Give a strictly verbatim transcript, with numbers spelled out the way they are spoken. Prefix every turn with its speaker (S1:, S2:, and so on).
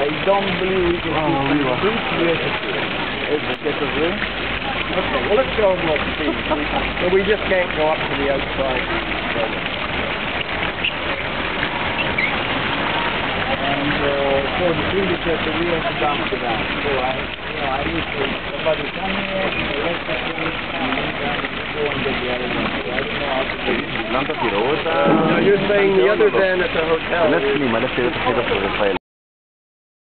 S1: I don't believe we can
S2: Oh,
S1: see
S2: we were.
S1: this beautiful. Is it get of room? Okay, well let's show them what to see. So we just can't go up to the outside. And uh, so the predecessor, we have to dump it down. So I, you know, I need to, somebody come here, electricity, and then go and get the other one. So I don't know how to do it.
S2: Blanca Pirosa.
S1: So you're saying the other van at the hotel
S2: Let's
S1: is...
S2: see, let's see what the